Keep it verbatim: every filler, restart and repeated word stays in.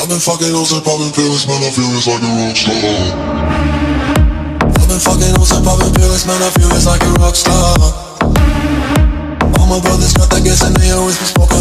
I've been fucking hoes and popping pills, man, I feel it's like a rock star. I've been fucking hoes and popping pills, man, I feel it's like a rock star. All my brothers got that gas and they always be smoking